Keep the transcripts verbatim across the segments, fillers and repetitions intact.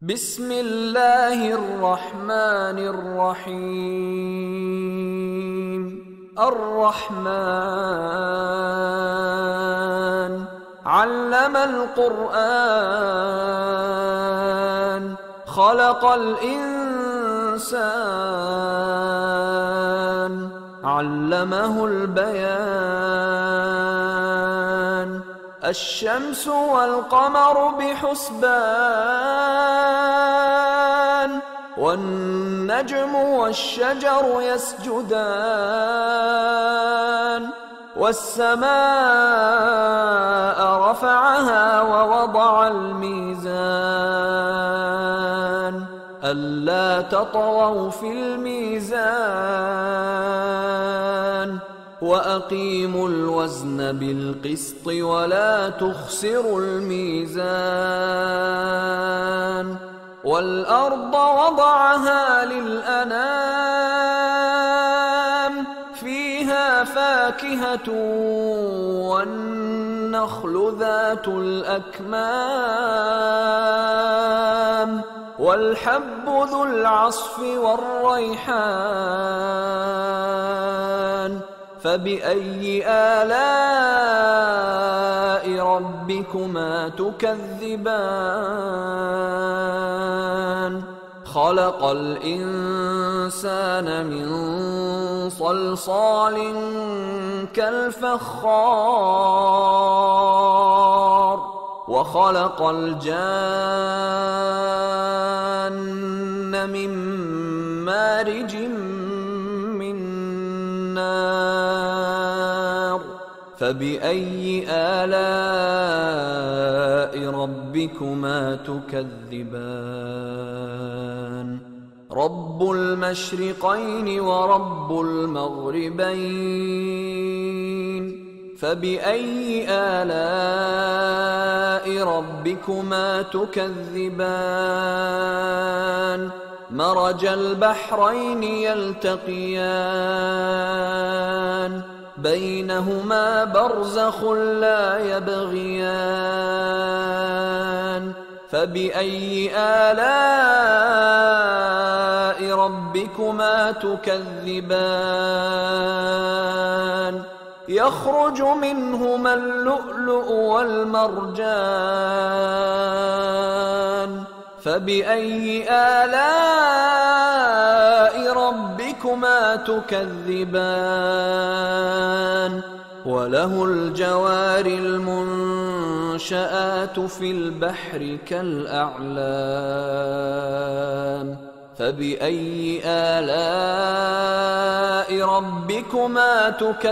بسم الله الرحمن الرحيم. الرحمن علم القرآن خلق الإنسان علمه البيان. الشمس والقمر بحسبان والنجم والشجر يسجدان. والسماء رفعها ووضع الميزان ألا تطغوا في الميزان وأقيموا الوزن بالقسط ولا تخسروا الميزان. والأرض وضعها للأنام فيها فاكهة والنخل ذات الأكمام والحب ذو العصف والريحان. فبأي آلاء ربكما تكذبان؟ خلق الإنسان من صلصال كالفخار وخلق الجان من مارج من نار. فبأي آلاء ربكما تكذبان؟ رب المشرقين ورب المغربين. فبأي آلاء ربكما تكذبان؟ مرج البحرين يلتقيان بينهما برزخ لا يبغيان. فبأي آلاء ربكما تكذبان؟ يخرج منهما اللؤلؤ والمرجان. فبأي آلاء ربكما تكذبان؟ وله الجوار المنشآت في البحر كالأعلام. فبأي آلاء ربكما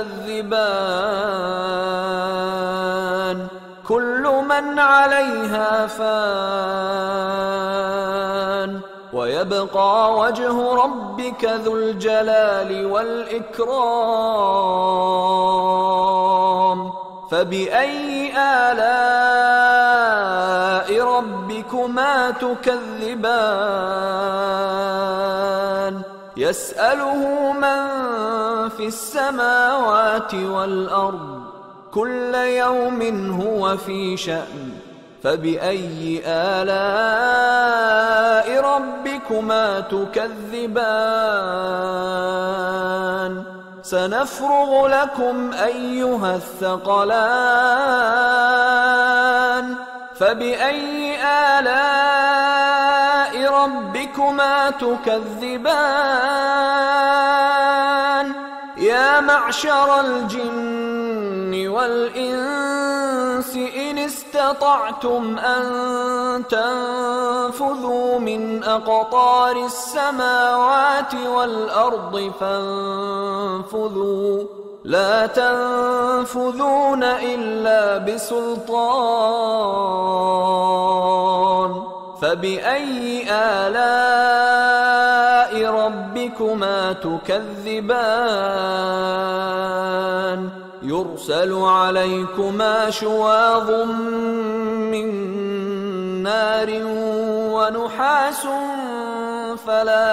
تكذبان؟ كل من عليها فان ويبقى وجه ربك ذو الجلال والإكرام. فبأي آلاء ربكما تكذبان؟ يسأله من في السماوات والأرض كل يوم هو في شأن. فبأي آلاء ربكما تكذبان؟ سنفرغ لكم أيها الثقلان. فبأي آلاء ربكما تكذبان؟ يا معشر الجن والإنس إن استطعتم أن تنفذوا من أقطار السماوات والأرض فانفذوا لا تنفذون إلا بسلطان. فبأي آلاء ربكما تكذبان؟ يرسل عليكما شواظ من نار ونحاس فلا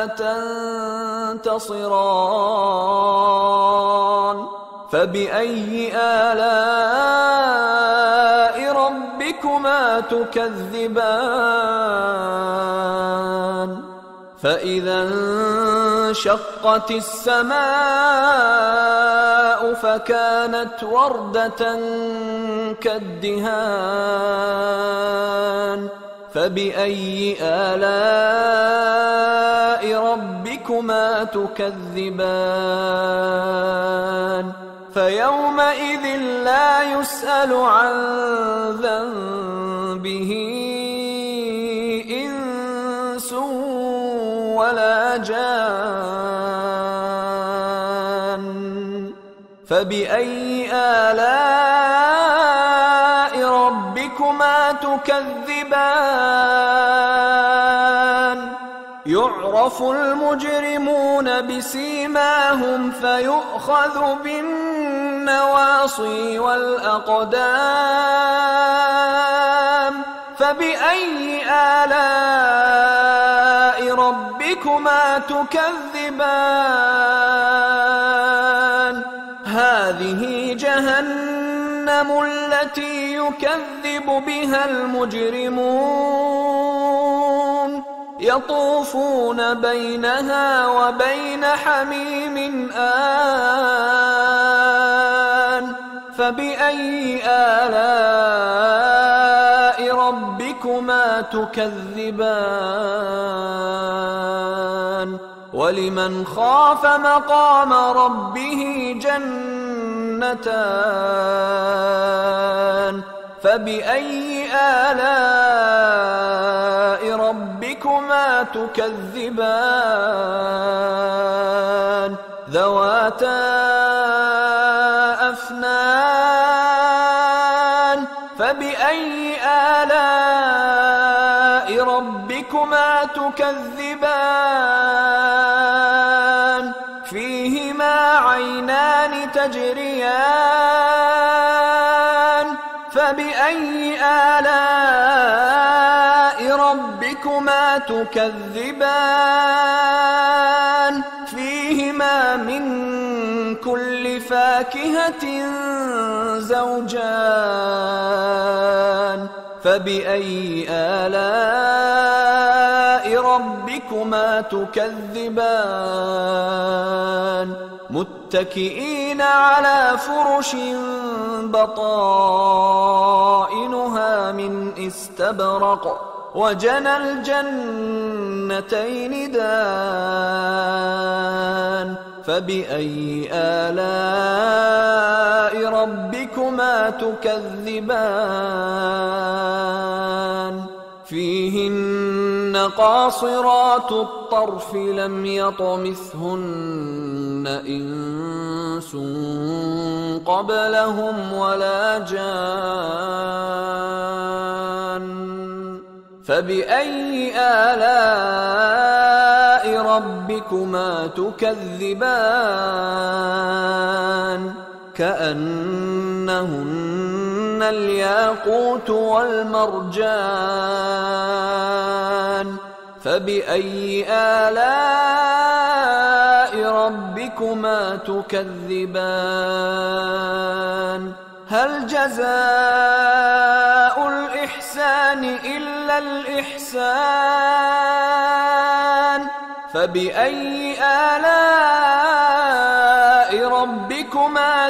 تنتصران. فبأي آلاء ربكما تكذبان؟ فإذا انشقت السماء فكانت وردة كالدهان فبأي آلاء ربكما تكذبان فيومئذ لا يسأل عن ذنبه إنس ولا جان فبأي آلاء ربكما تكذبان يعرف المجرمون بسيماهم فيؤخذ بالنواصي والأقدام فبأي آلاء ربكما تكذبان هذه جهنم التي يكذب بها المجرمون يطوفون بينها وبين حميم آن فبأي آلاء ربكما تكذبان ولمن خاف مقام ربه جنتان فبأي آلاء ربكما تكذبان ذواتا أفنان فبأي آلاء ربكما تكذبان فيهما عينان تجريان فبأي آلاء ربكما تكذبان فيهما من كل فاكهة زوجان فبأي آلاء ربكما تكذبان متكئين على فرش بطائنها من استبرق وجنى الجنتين دان فبأي آلاء ربكما تكذبان فيهن قاصرات الطرف لم يطمثهن إنس قبلهم ولا جان فبأي آلاء ربكما تكذبان كأنهن الياقوت والمرجان فبأي آلاء ربكما تكذبان هل جزاء الإحسان إلا الإحسان فبأي آلاء ربكما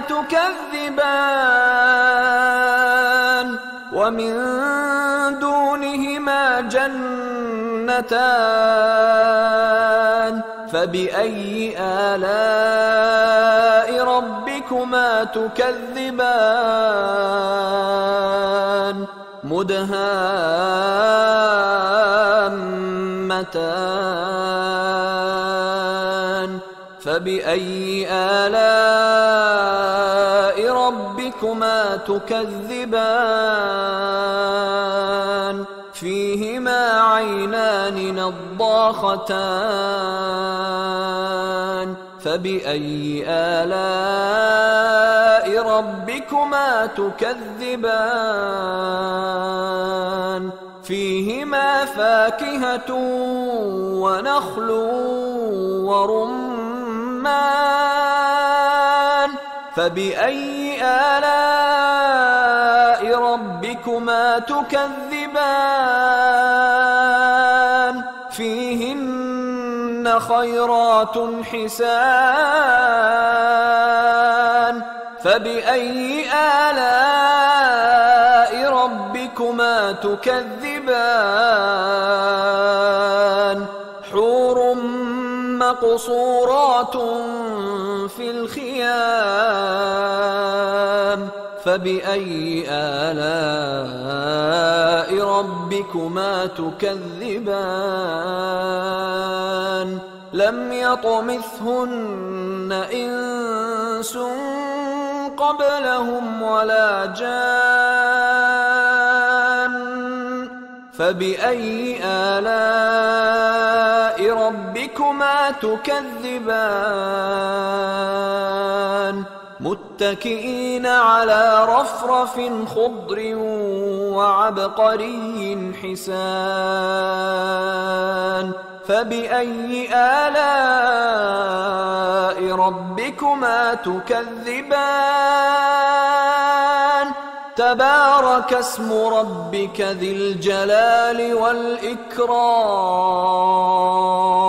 تكذبان ومن دونهما جنتان فبأي آلاء ربكما تكذبان مدهامتان فبأي آلاء ربكما تكذبان فيهما عينان نضاختان فبأي آلاء ربكما تكذبان فيهما فاكهة ونخل ورمان فبأي آلاء ربكما تكذبان فيهن فيهن خيرات حسان فبأي آلاء ربكما تكذبان حور مقصورات في الخيام فبأي آلاء ربكما تكذبان لم يطمثهن إنس قبلهم ولا جان فبأي آلاء ربكما تكذبان متكئين على رفرف خضر وعبقري حسان فبأي آلاء ربكما تكذبان تبارك اسم ربك ذي الجلال والإكرام